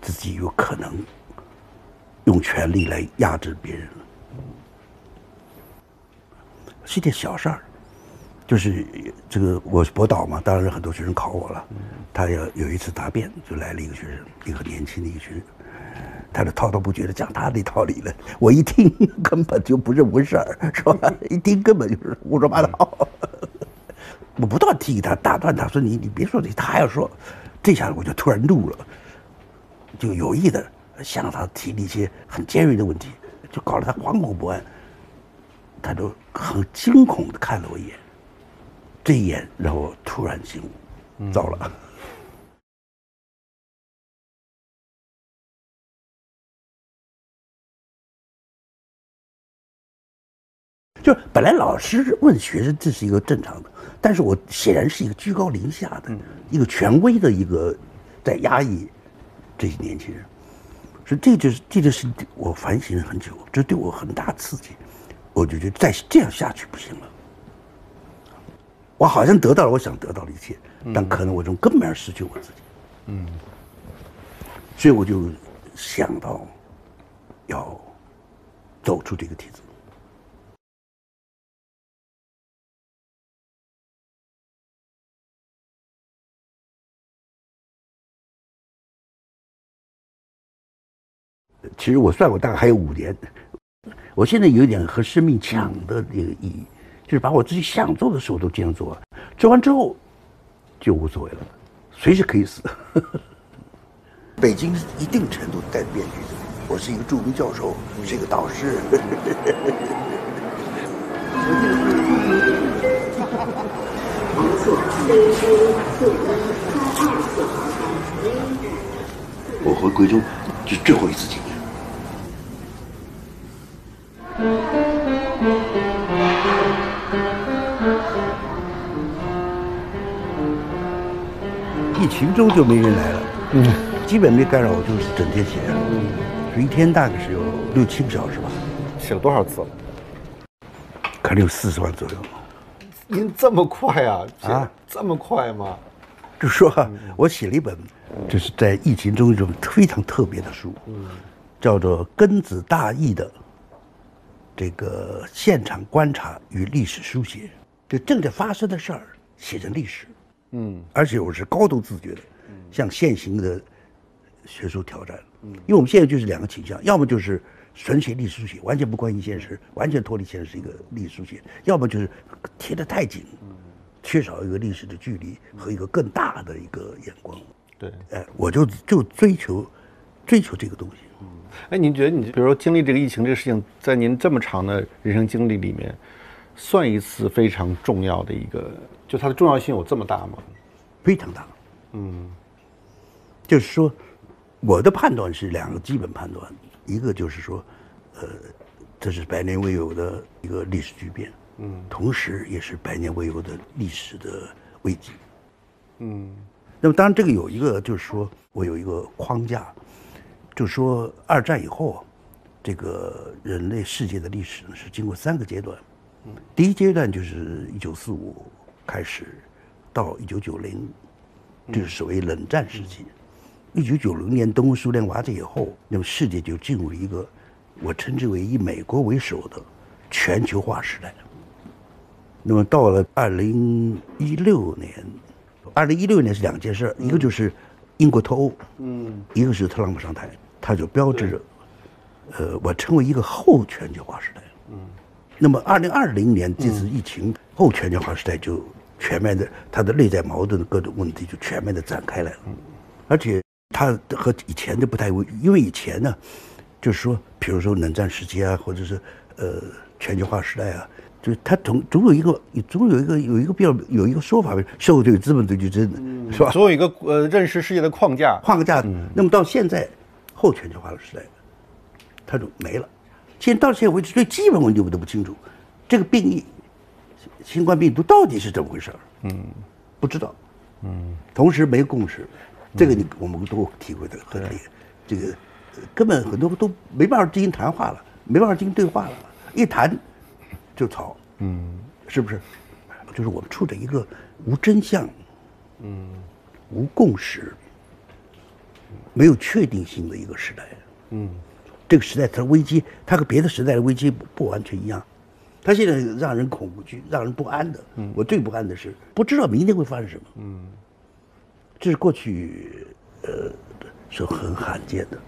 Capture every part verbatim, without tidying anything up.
自己有可能用权力来压制别人了。是一件小事儿，就是这个我是博导嘛，当然很多学生考我了。他要有一次答辩，就来了一个学生，一个很年轻的一个学生，他就滔滔不绝的讲他那套理论，我一听根本就不是回事儿，是吧？一听根本就是胡说八道。我不断提给他打断他说你你别说这，他还要说，这下我就突然怒了，就有意的向他提了一些很尖锐的问题，就搞得他惶恐不安。他就很惊恐的看了我一眼，这一眼让我突然醒悟，糟了。就本来老师问学生这是一个正常的，但是我显然是一个居高临下的、嗯、一个权威的一个在压抑这些年轻人，所以这就是这就是我反省了很久，这对我很大刺激。我就觉得再这样下去不行了。我好像得到了我想得到的一切，但可能我从根本上失去我自己。嗯，所以我就想到要走出这个体制。其实我算过，大概还有五年。我现在有一点和生命抢的这个意义，就是把我自己想做的事我都尽量做了，做完之后就无所谓了，随时可以死。北京一定程度带变局的，我是一个著名教授，是一个导师。我回贵州是最后一次经验。疫情中就没人来了，嗯，基本没干扰我，就是整天写，嗯，所以一天大概是有六七个小时吧。 写了多少字了？ 可能有四十万左右。 您这么快啊？啊，这么快吗？ 就说、啊、我写了一本，就是在疫情中一种非常特别的书，嗯，叫做《庚子大疫的这个现场观察与历史书写》，就正在发生的事儿写成历史。嗯，而且我是高度自觉的，向现行的学术挑战。嗯，因为我们现在就是两个倾向，要么就是纯写历史书写，完全不关心现实，完全脱离现实一个历史书写；要么就是贴得太紧，缺少一个历史的距离和一个更大的一个眼光。 对， 哎，我就就追求追求这个东西。 嗯，哎，您觉得你比如说经历这个疫情这个事情，在您这么长的人生经历里面，算一次非常重要的一个？就它的重要性有这么大吗？ 非常大。嗯，就是说，我的判断是两个基本判断，一个就是说，呃，这是百年未有的一个历史巨变，嗯，同时也是百年未有的历史的危机。嗯，那么当然这个有一个就是说我有一个框架，就是说二战以后，这个人类世界的历史呢是经过三个阶段，嗯，第一阶段就是一九四五。开始到一九九零，就是所谓冷战时期。一九九零年东欧苏联瓦解以后，那么世界就进入了一个我称之为以美国为首的全球化时代。那么到了二零一六年，二零一六年是两件事，一个就是英国脱欧，嗯，一个是特朗普上台，它就标志着，呃，我称为一个后全球化时代。嗯，那么二零二零年这次疫情后全球化时代就全面的，它的内在矛盾的各种问题就全面的展开来了，而且它和以前的不太一样，因为以前呢，就是说，比如说冷战时期啊，或者是呃全球化时代啊，就是它总总有一个总有一个有一个比较有一个说法，社会主义资本主义真的、嗯、是吧？ 总有一个呃认识世界的框架框架。嗯、那么到现在后全球化的时代，它就没了。现在到现在为止，最基本问题我们都不清楚，这个病疫。新冠病毒到底是怎么回事？嗯，不知道。嗯，同时没共识，这个你我们都体会的很厉害。这个根本很多都没办法进行谈话了，没办法进行对话了，一谈就吵。嗯，是不是？就是我们处在一个无真相，嗯，无共识， 没有确定性的一个时代。嗯，这个时代它的危机，它和别的时代的危机不不完全一样。它现在让人恐惧、让人不安的。嗯，我最不安的是不知道明天会发生什么。嗯，这是过去呃是很罕见的。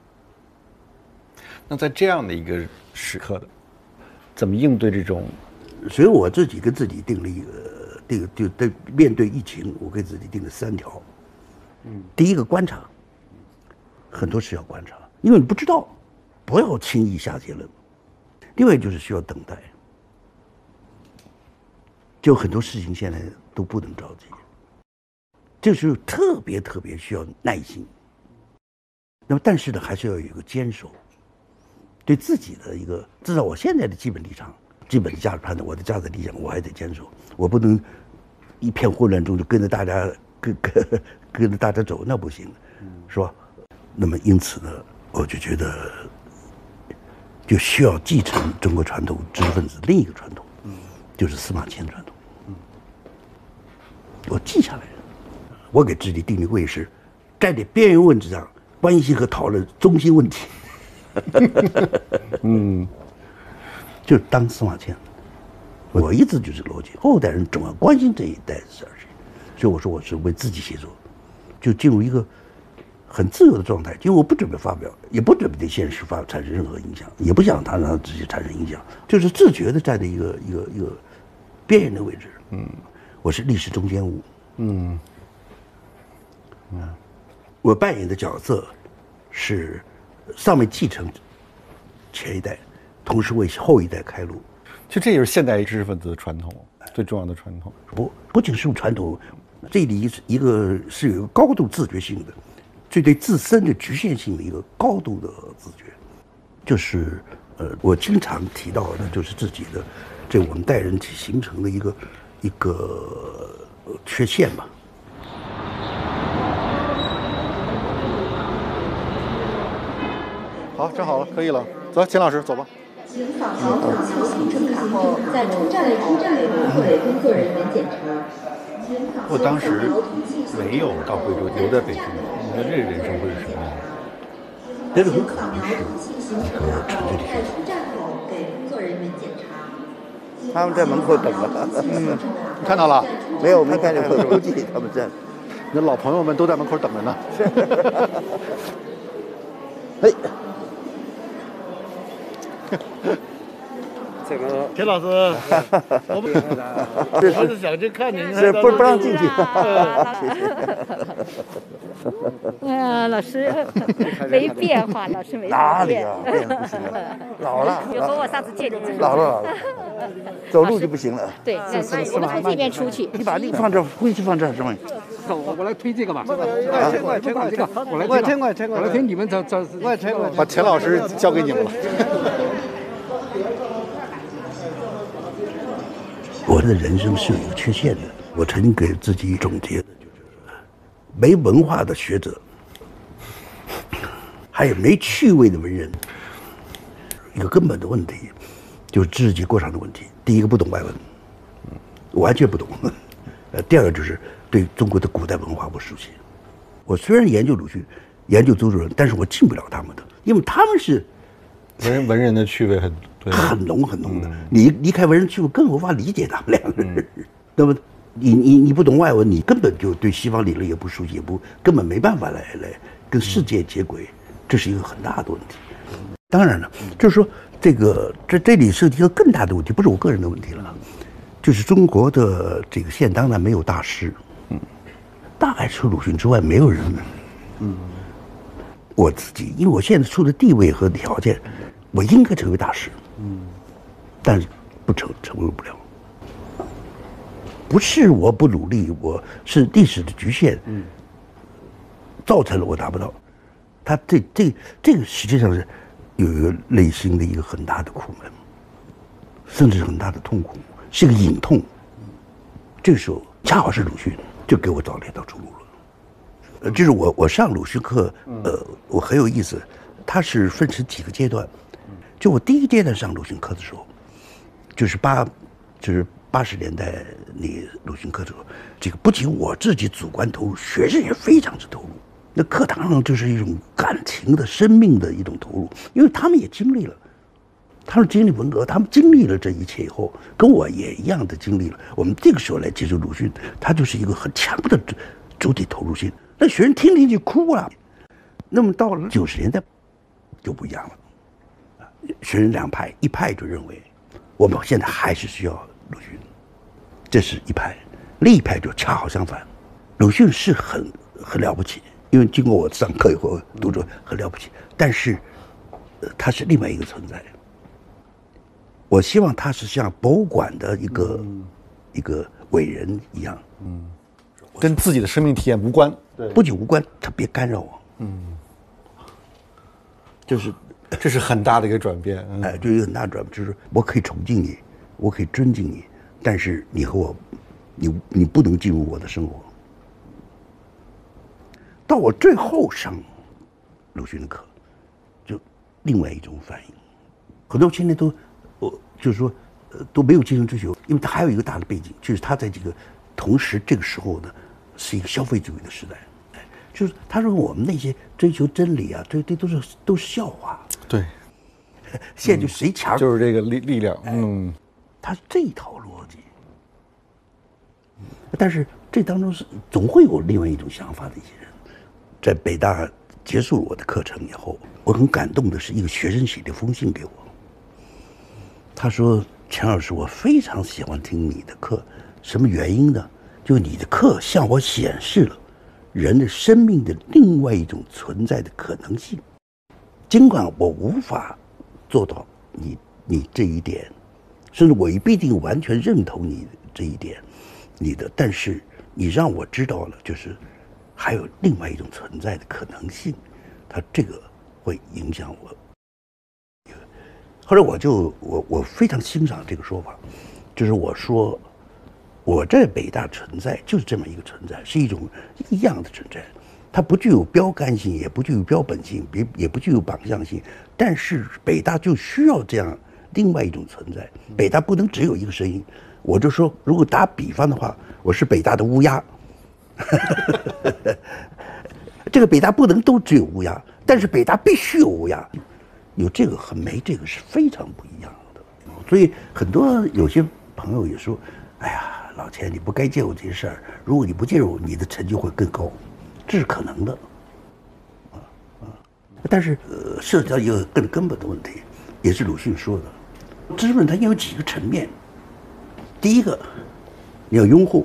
那在这样的一个时刻的，怎么应对这种？ 所以我自己跟自己定了一个，定就对面对疫情，我给自己定了三条。嗯，第一个观察，很多事要观察，因为你不知道，不要轻易下结论。另外就是需要等待，就很多事情现在都不能着急，这时候特别特别需要耐心。那么但是呢，还是要有一个坚守，对自己的一个，至少我现在的基本立场。基本的价值判断，我的价值理想，我还得坚守，我不能一片混乱中就跟着大家跟跟跟着大家走，那不行，是吧？那么因此呢，我就觉得就需要继承中国传统知识分子另一个传统，就是司马迁传统。我记下来了，我给自己定的位是，在这边缘问题上关心和讨论中心问题。嗯。就当司马迁，我一直就是逻辑，后代人总要关心这一代的事情，所以我说我是为自己写作，就进入一个很自由的状态，因为我不准备发表，也不准备对现实发产生任何影响，也不想它让它直接产生影响，就是自觉的站在一个一个一个边缘的位置。嗯，我是历史中间物。嗯，嗯，我扮演的角色是上面继承前一代。同时为后一代开路， 其实这也是现代知识分子的传统，最重要的传统。 不，不仅是传统，这里一个是有一个高度自觉性的，最对自身的局限性的一个高度的自觉，就是呃，我经常提到的，就是自己的这我们代人体形成的一个一个缺陷吧。 好，站好了，可以了，走，秦老师，走吧。 请扫描出行证卡后，在出站出站口给工作人员检查。 我当时没有到贵州，留在北京，你说这人生会是什么样的？ 这是很可能是一个成就的在出站口给工作人员检查。 他们在门口等了。 嗯，看到了？ 没有，没看见，我估计他们在。 你的老朋友们都在门口等着呢。 哎。 这个田老师，我们我是想去看您， 是不不让进去。 哎呀，老师没变化，老师没哪里变。 啊？变不行了，老了。 就和我上次见你这老了老了，走路就不行了。 对，我们从这边出去。 你把那放这，回去放这什么？ 我我来推这个吧。啊，这个这个这个，我来我听过听过，我来听你们这这，我也听过。 把田老师交给你们了。 我的人生是有一个缺陷的，我曾经给自己总结的就是，没文化的学者，还有没趣味的文人，一个根本的问题，就是知识结构上的问题。第一个不懂外文，完全不懂；呃，第二个就是对中国的古代文化不熟悉。我虽然研究鲁迅，研究周作人，但是我进不了他们的，因为他们是文人文人的趣味很。 很浓很浓的，你离开文人趣味更无法理解他们两个人。那么你你你不懂外文，你根本就对西方理论也不熟悉，也不根本没办法来来跟世界接轨，这是一个很大的问题。当然了，就是说这个这这里涉及一个更大的问题，不是我个人的问题了，就是中国的这个现当代没有大师，嗯，大概除鲁迅之外没有人了。嗯，我自己因为我现在处的地位和条件，我应该成为大师。嗯，但是不成成为不了，不是我不努力，我是历史的局限，嗯，造成了我达不到。他这这这个实际上是有一个内心的一个很大的苦闷，甚至是很大的痛苦，是个隐痛。这个时候恰好是鲁迅就给我找了一条出路了。呃，就是我我上鲁迅课，呃，我很有意思，它是分成几个阶段。就我第一阶段上鲁迅课的时候，就是八，就是八十年代你鲁迅课的时候，这个不仅我自己主观投入，学生也非常之投入。 那课堂上就是一种感情的、生命的一种投入，因为他们也经历了，他们经历文革，他们经历了这一切以后，跟我也一样的经历了。我们这个时候来接受鲁迅，他就是一个很强的主主体投入性，那学生听进去哭了。那么到了九十年代就不一样了，学生两派，一派就认为我们现在还是需要鲁迅，这是一派；另一派就恰好相反，鲁迅是很很了不起，因为经过我上课以后读者很了不起，但是，呃，他是另外一个存在。我希望他是像博物馆的一个、嗯、一个伟人一样， 嗯，跟自己的生命体验无关， 对，不仅无关，他别干扰我， 嗯， 就是这是很大的一个转变， 嗯、哎，就有很大的转变，就是我可以崇敬你，我可以尊敬你，但是你和我，你你不能进入我的生活。到我最后上鲁迅的课，就另外一种反应，很多青年都。我就是说，呃，都没有精神追求，因为他还有一个大的背景，就是他在这个同时这个时候呢，是一个消费主义的时代，哎，就是他说我们那些追求真理啊，这这都是都是笑话。 对， 现在就谁强、 嗯，就是这个力力量，嗯， 他是这一套逻辑。但是这当中是总会有另外一种想法的一些人，在北大结束我的课程以后，我很感动的是一个学生写了一封信给我。他说：“钱老师，我非常喜欢听你的课，什么原因呢？就你的课向我显示了人的生命的另外一种存在的可能性。尽管我无法做到你你这一点，甚至我也不一定完全认同你这一点，你的，但是你让我知道了，就是还有另外一种存在的可能性，它这个会影响我。”后来我就我我非常欣赏这个说法，就是我说我在北大存在就是这么一个存在，是一种一样的存在，它不具有标杆性，也不具有标本性，也也不具有榜样性，但是北大就需要这样另外一种存在，北大不能只有一个声音。我就说，如果打比方的话，我是北大的乌鸦，这个北大不能都只有乌鸦，但是北大必须有乌鸦。有这个和没这个是非常不一样的，所以很多有些朋友也说：“哎呀，老钱，你不该介入这些事儿，如果你不介入，你的成就会更高，这是可能的。”啊啊！但是呃，涉及到一个更根本的问题，也是鲁迅说的，知识分子它有几个层面。第一个，你要拥护；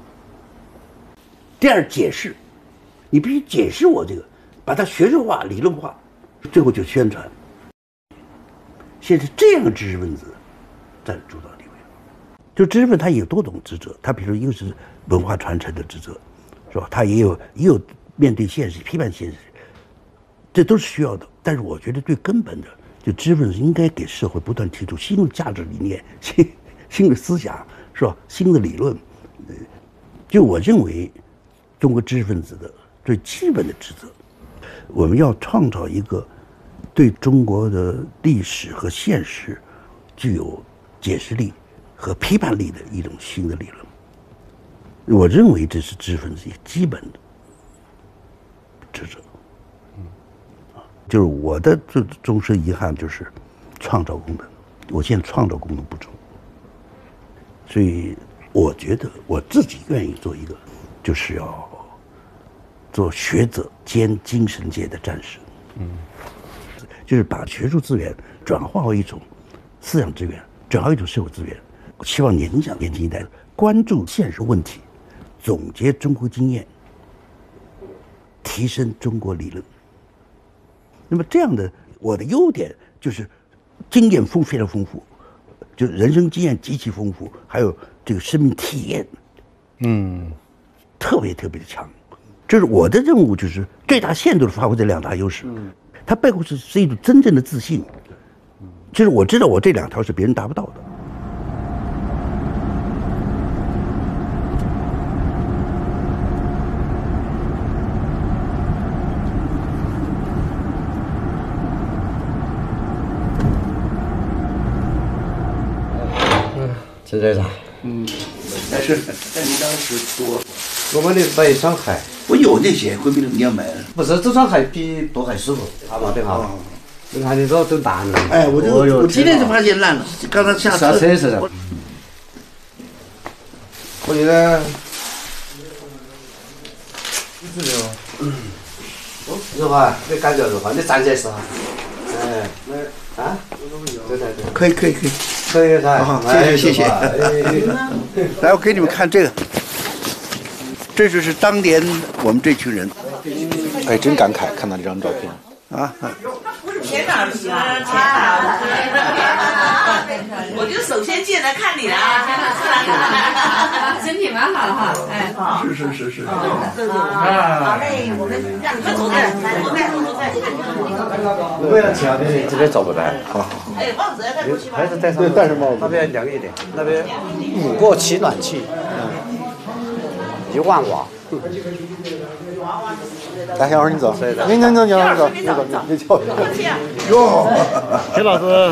第二，解释，你必须解释我这个，把它学术化、理论化，最后就宣传。现在这样的知识分子占主导地位，就知识分子他有多种职责，他比如说一个是文化传承的职责，是吧？他也有也有面对现实、批判现实，这都是需要的。但是我觉得最根本的，就知识分子应该给社会不断提出新的价值理念、新新的思想，是吧？新的理论。呃，就我认为，中国知识分子的最基本的职责，我们要创造一个对中国的历史和现实具有解释力和批判力的一种新的理论。我认为这是知识分子一个基本的职责。嗯，啊，就是我的这终身遗憾就是创造功能，我现在创造功能不足，所以我觉得我自己愿意做一个，就是要做学者兼精神界的战士。嗯。就是把学术资源转化为一种思想资源，转化为一种社会资源。我希望影响年轻一代，关注现实问题，总结中国经验，提升中国理论。那么这样的我的优点就是经验丰非常丰富，就是人生经验极其丰富，还有这个生命体验，嗯，特别特别的强。这是我的任务，就是最大限度的发挥这两大优势。嗯，它背后是是一种真正的自信，就是我知道我这两条是别人达不到的。 嗯，陈队长， 嗯，但是但您当时说我们的买一双鞋， 我有那些，回头你要买。 不是这双鞋比多鞋舒服，好吧？对哈。你看你这都烂了。 哎，我就我今天才发现烂了，刚才下车。车是的。我觉得。你知道吗？嗯。如何？你感觉如何？你站起来试哈。哎，那啊？对对对。 可以可以可以。 可以噻。 好，谢谢谢谢。来，我给你们看这个。这就是当年我们这群人。 哎，真感慨，看到这张照片。 啊。 钱老师，钱老师，我就首先进来看你了啊，钱老师，身体蛮好哈，哎，好， 是是是是， 啊，好嘞，我们让你们坐在，坐在，坐在， 如果要强的，这边找不来，好好。 哎，帽子要戴过去吗？ 还是戴上， 戴上帽子， 那边凉一点，那边五个气暖气，嗯，一万瓦。 来，小伙你走，你你走，你走，你走，你走，你走。 哟， 田老师。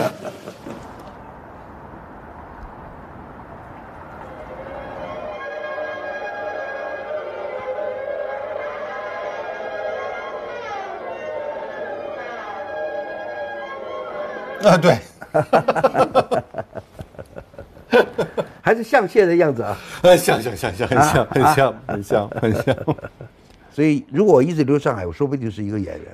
啊，对。 还是像现在的样子啊！ 呃，像像像像，很像，很像，很像，很像。 所以，如果我一直留上海，我说不定是一个演员。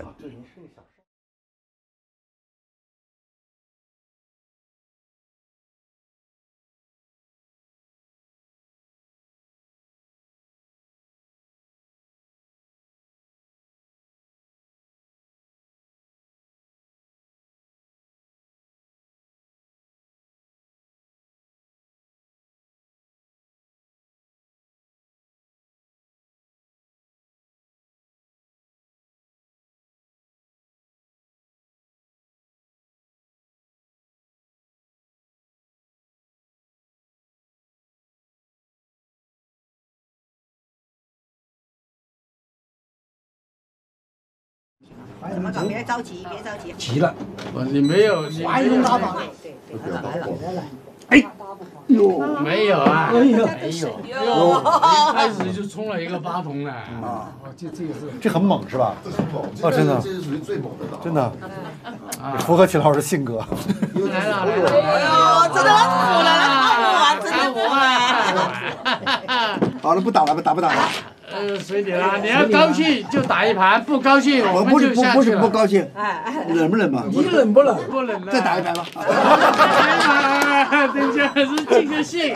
怎么搞？别着急，别着急。 急了，你没有，你华容大宝。 来了，来了。 哎，哟， 没有啊， 没有， 没有，一开始就冲了一个八筒了啊！这这个是， 这很猛是吧？ 这是猛， 哦，真的， 这是属于最猛的了， 真的，符合齐老师的性格。 来了来了， 哎呦，真的服了，他不玩，真的不玩。好了，不打了，不打不打了。 呃，随你啦，你要高兴就打一盘，不高兴我们就下去了。不是了。 不高兴，冷不冷嘛？ 你冷不冷？不冷了。 再打一盘吧。 等下还是尽个兴。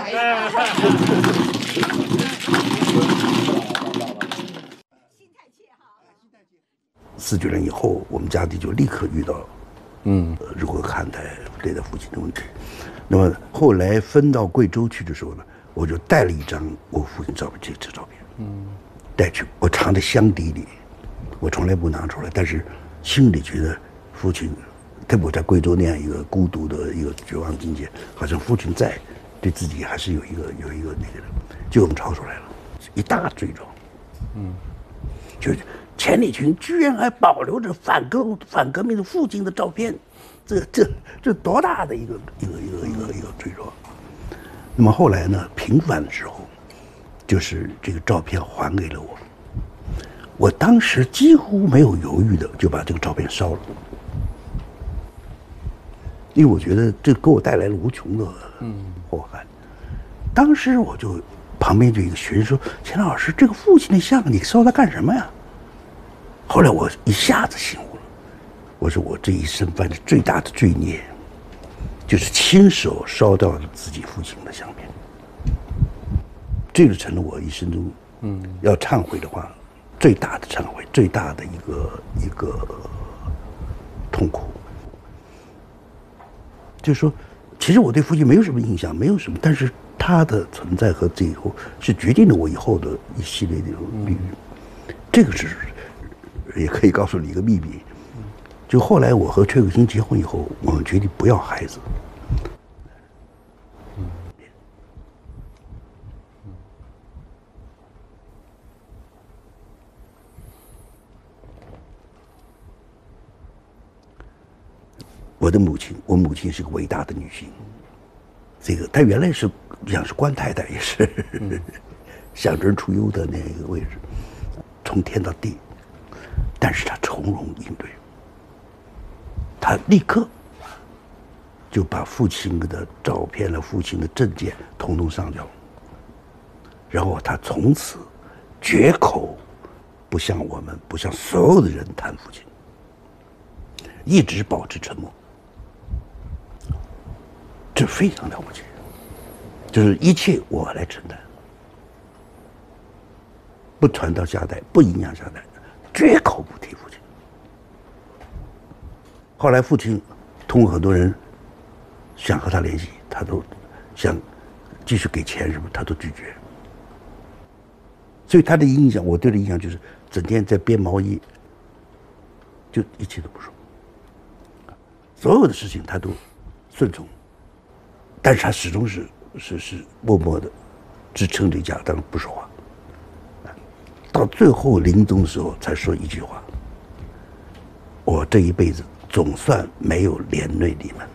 四九年以后，我们家里就立刻遇到， 嗯， 呃，如何看待对待父亲的问题。那么后来分到贵州去的时候呢，我就带了一张我父亲照片，这这照片，嗯，带去，我藏在箱底里，我从来不拿出来，但是心里觉得父亲，特别我在贵州那样一个孤独的一个绝望境界，好像父亲在，对自己还是有一个有一个那个的，就我们抄出来了，一大罪状，嗯，就是钱理群居然还保留着反革反革命的父亲的照片，这这这多大的一个一个一个一个一个罪状。那么后来呢，平反之后，就是这个照片还给了我。我当时几乎没有犹豫的就把这个照片烧了，因为我觉得这给我带来了无穷的祸害。当时我就旁边就一个学生说：“钱老师，这个父亲的像你烧它干什么呀？”后来我一下子醒悟了，我说我这一生犯的最大的罪孽，就是亲手烧掉了自己父亲的相片。这个成了我一生中，嗯，要忏悔的话，最大的忏悔，最大的一个一个痛苦。就是说，其实我对父亲没有什么印象，没有什么，但是他的存在和这以后是决定了我以后的一系列的命运。这个是。也可以告诉你一个秘密，就后来我和崔可欣结婚以后，我们决定不要孩子。我的母亲，我母亲是个伟大的女性，这个她原来是像是官太太，也是， 想人出忧的那个位置，从天到地，但是他从容应对，他立刻就把父亲的照片了、父亲的证件统统上交，然后他从此绝口不向我们、不向所有的人谈父亲，一直保持沉默，这非常了不起，就是一切我来承担。不传到下代，不影响下代，绝口不提父亲。后来父亲通过很多人想和他联系，他都想继续给钱什么，他都拒绝。所以他的印象，我对他的印象就是整天在编毛衣，就一切都不说，所有的事情他都顺从，但是他始终是是是默默的支撑着家，但是不说话。到最后临终的时候才说一句话：我这一辈子总算没有连累你们。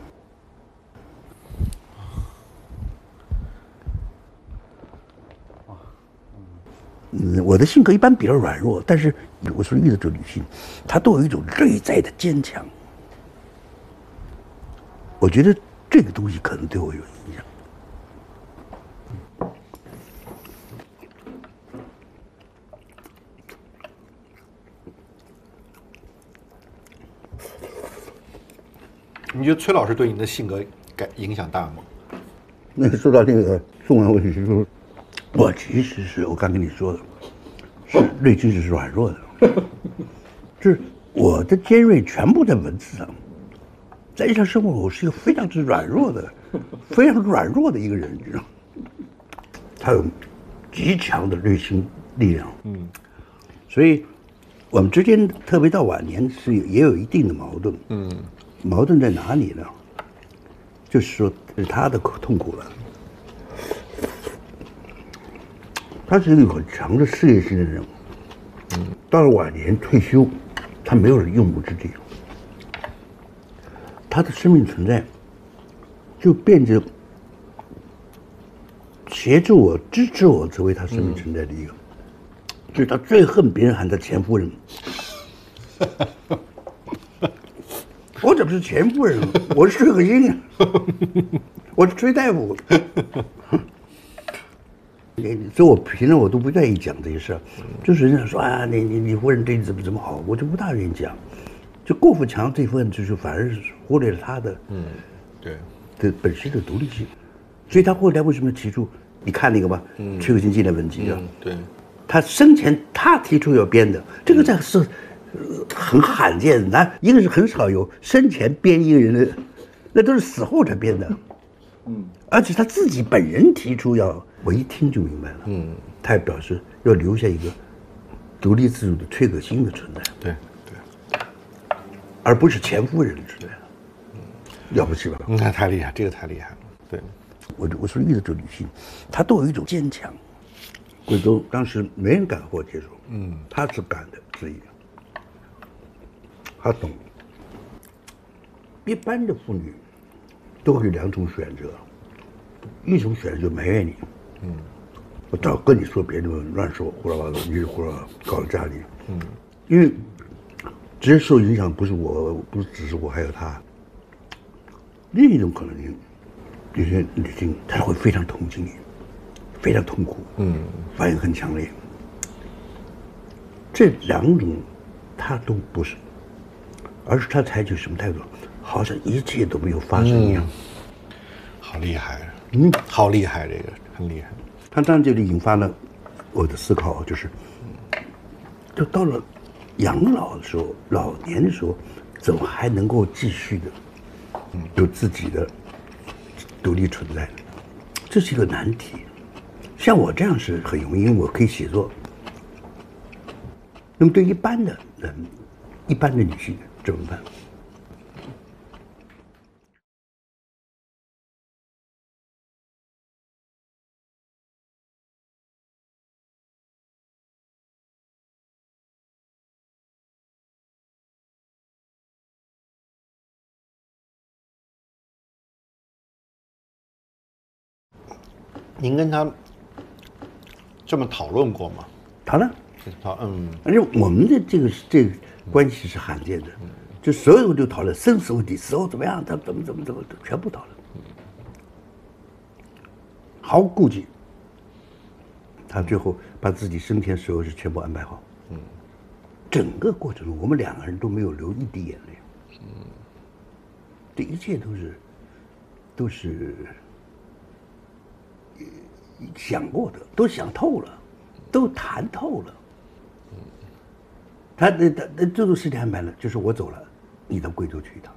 嗯，我的性格一般比较软弱，但是我说遇到这女性，她都有一种内在的坚强。我觉得这个东西可能对我有影响。 你觉得崔老师对你的性格改影响大吗？ 那个说到这个重要问题，就是我其实是我刚跟你说的，是内心是软弱的，就是我的尖锐全部在文字上，在日常生活我是一个非常之软弱的，非常软弱的一个人，你知道吗？他有极强的内心力量，嗯，所以我们之间特别到晚年是有也有一定的矛盾，嗯。矛盾在哪里呢？就是说，是他的痛苦了。他是一个很强的事业心的人物，嗯，到了晚年退休，他没有了用武之地，他的生命存在就变成协助我、支持我成为他生命存在的一个，嗯、就是他最恨别人喊他前夫人。我怎么是前夫人？我是崔可欣，我是崔大夫。所以，我平常我都不愿意讲这些事儿，就是人家说啊，你你你夫人对你怎么怎么好，我就不大愿意讲。就郭富强这份，就是反而是忽略了他的，嗯，对，的本身的独立性。所以他后来为什么提出？你看那个吧，嗯，崔可欣进来文集啊， 对， 他生前他提出要编的，这个在是。很罕见，那一个是很少有生前编一个人的，那都是死后才编的，嗯，而且他自己本人提出要，我一听就明白了，嗯，他也表示要留下一个独立自主的崔可欣的存在， 对对， 而不是前夫人的存在，嗯，了不起吧？ 那、嗯、太厉害，这个太厉害了，对， 我我说遇到这女性，她都有一种坚强，贵州当时没人敢和我接触，嗯，她是敢的之一。他懂，一般的妇女都会有两种选择，一种选择就埋怨你，嗯，我早跟你说别的乱说胡说八道，你就胡说搞到家里，嗯，因为直接受影响不是我，不是只是我，还有他。另一种可能性，有些女性她会非常同情你，非常痛苦，嗯，反应很强烈。这两种，她都不是。而是他采取什么态度？好像一切都没有发生一样。 嗯、好厉害，嗯，好厉害，这个很厉害。 他当然就引发了我的思考，就是，就到了养老的时候、老年的时候，怎么还能够继续的有自己的独立存在？这是一个难题。像我这样是很容易，因为我可以写作。那么对一般的人，一般的女性怎么办？ 您跟他这么讨论过吗？ 讨论， 讨嗯， 而且我们的这个这个关系是罕见的，就所有都讨论生死问题，死后怎么样，怎么怎么怎么怎么，全部讨论，毫无顾忌。他最后把自己生前所有事全部安排好，嗯，整个过程中我们两个人都没有流一滴眼泪，嗯，这一切都是都是想过的，都想透了，都谈透了。他那他那这种事情安排了，就是我走了，你到贵州去一趟。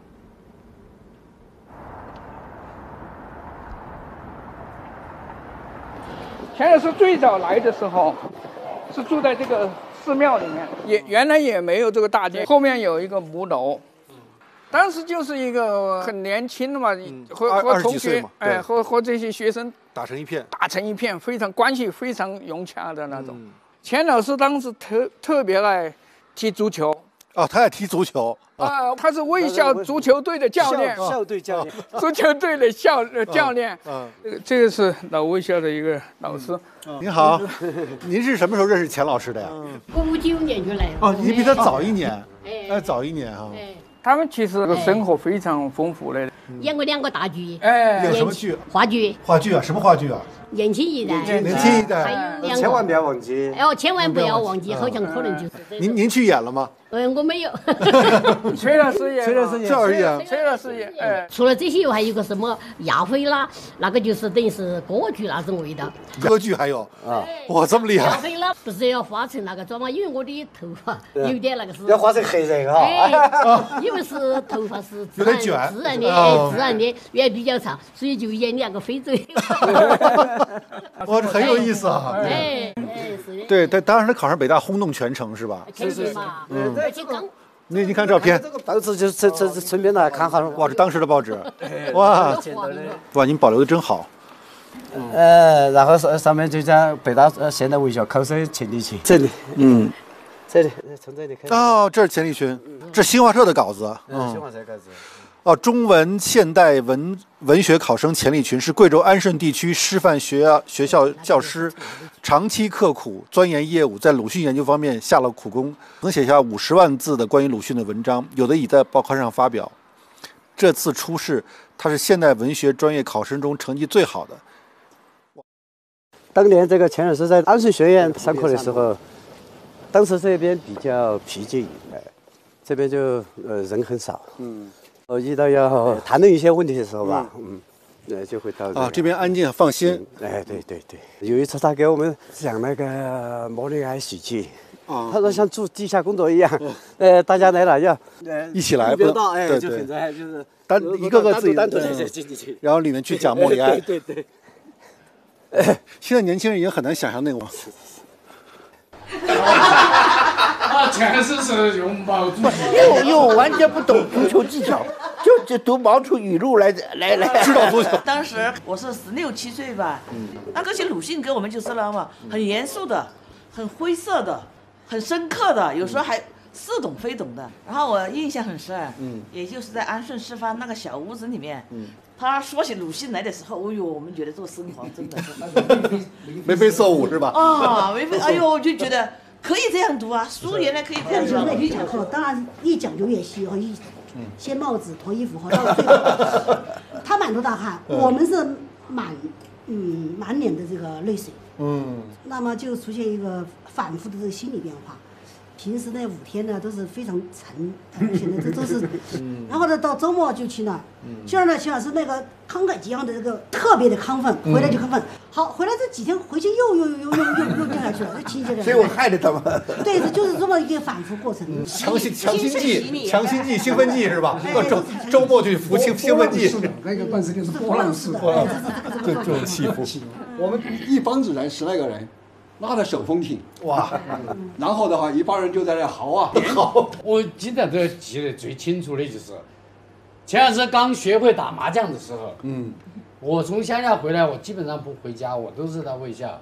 钱老师最早来的时候，是住在这个寺庙里面，也原来也没有这个大殿，后面有一个木楼。当时就是一个很年轻的嘛， 嗯、 和和同学，哎，和和这些学生打成一片， 打成一片，非常关系非常融洽的那种。嗯、钱老师当时特特别爱踢足球。 哦，他爱踢足球啊、呃！他是卫校足球队的教练， 校, 校队教练， 足球队的校呃教练。 嗯， 这个这个是老卫校的一个老师。 嗯、您好，您是什么时候认识钱老师的呀？ 我五九年就来了。 哦，你比他早一年，哎，早一年哈。 哎，他们其实生活非常丰富的， 演过两个大剧。 哎， 演什么剧？ 话剧。 话剧啊？什么话剧啊？ 年轻一代， 年轻一代， 还有两个， 千万不要忘记。 哦，千万不要忘记，好像可能就是这您您去演了吗？ 嗯，我没有。 崔老师演， 崔老师演， 崔老师演， 崔老师演。哎， 除了这些，还有个什么亚飞啦，那个就是等于是歌剧那种味道。 歌剧还有啊，哇，这么厉害！ 亚飞啦，不是要画成那个妆吗？因为我的头发有点那个是。 要画成黑人哈。 哎，因为是头发是有点卷， 自然的，哎，自然的，也比较长，所以就演两个飞嘴。 哇，这很有意思啊！ 哎哎，是的。 对，但当时他考上北大，轰动全城是吧？ 肯定嘛，嗯，而且刚。 你你看照片， 这个报纸就这这顺便来看哈。 哇，这当时的报纸，哇哇，您保留的真好。 呃，然后上上面就讲北大呃现代卫校考生钱理群，这里，嗯，这里从这里开始。 哦，这是钱理群，这是新华社的稿子。 嗯，新华社稿子。 哦，中文现代文文学考生钱理群是贵州安顺地区师范学校学校教师，长期刻苦钻研业务，在鲁迅研究方面下了苦功，曾写下五十万字的关于鲁迅的文章，有的已在报刊上发表。这次初试，他是现代文学专业考生中成绩最好的。 当年这个钱老师在安顺学院上课的时候，当时这边比较僻静，哎，这边就呃人很少，嗯。呃，遇到要谈论一些问题的时候吧，嗯，呃，就会到啊这边安静，放心。 哎，对对对，有一次他给我们讲那个模拟爱喜剧，啊，他说像做地下工作一样，呃，大家来了要一起来， 不到，哎，就很在就是单一个个自己单独的进进去， 然后里面去讲莫里哀， 对对。 现在年轻人已经很难想象那种。 啊，全是是用毛主席， 又又完全不懂足球技巧，就就读毛出语录来来来。 知道足球。 当时我是十六七岁吧，嗯，那个些鲁迅给我们就是那么很严肃的、很灰色的、很深刻的，有时候还似懂非懂的。然后我印象很深，嗯，也就是在安顺师范那个小屋子里面，嗯。他说起鲁迅来的时候，哎呦，我们觉得这个生活真的是眉飞色舞是吧？ 啊，眉飞，哎呦，我就觉得可以这样读啊，书原来可以这样读。 那句讲课，当然越讲究越细哈，一掀帽子脱衣服哈，到最后他满头大汗，我们是满嗯满脸的这个泪水，嗯，那么就出现一个反复的这个心理变化。平时那五天呢都是非常沉，现在这都是，然后呢到周末就去那儿，去那儿呢徐老师那个慷慨激昂的这个特别的亢奋，回来就亢奋，好回来这几天回去又又又又又又又掉下去了，这情绪所以我害了他们。 对，就是这么一个反复过程。 强心强心剂，强心剂，兴奋剂是吧？到周周末去服兴兴奋剂。 那个段时间是波浪式的， 对这种起伏。 我们一帮子人十来个人。拉着手风琴，哇！然后的话，一帮人就在那嚎啊嚎。我记得都记得最清楚的就是，钱老师刚学会打麻将的时候，嗯，我从乡下回来，我基本上不回家，我都是在卫校。